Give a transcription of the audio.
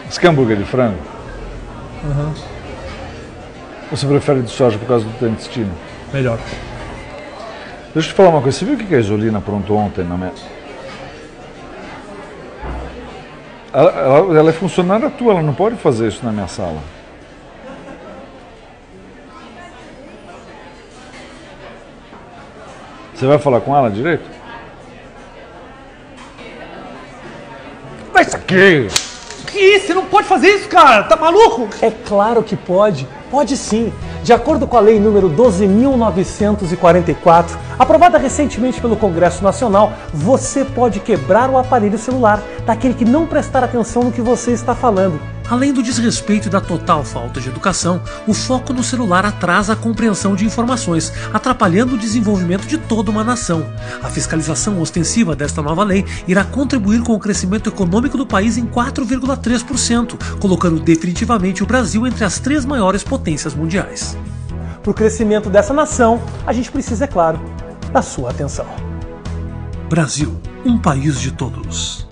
Você quer hambúrguer de frango? Uhum. Ou você prefere de soja por causa do teu intestino? Melhor. Deixa eu te falar uma coisa. Você viu o que a Isolina aprontou ontem na minha... Ela é funcionária tua, ela não pode fazer isso na minha sala. Você vai falar com ela direito? Mas isso aqui! Que isso? Você não pode fazer isso, cara! Tá maluco? É claro que pode. Pode sim. De acordo com a Lei número 12.944, aprovada recentemente pelo Congresso Nacional, você pode quebrar o aparelho celular daquele que não prestar atenção no que você está falando. Além do desrespeito e da total falta de educação, o foco no celular atrasa a compreensão de informações, atrapalhando o desenvolvimento de toda uma nação. A fiscalização ostensiva desta nova lei irá contribuir com o crescimento econômico do país em 4,3%, colocando definitivamente o Brasil entre as 3 maiores potências mundiais. Para o crescimento dessa nação, a gente precisa, é claro, da sua atenção. Brasil, um país de todos.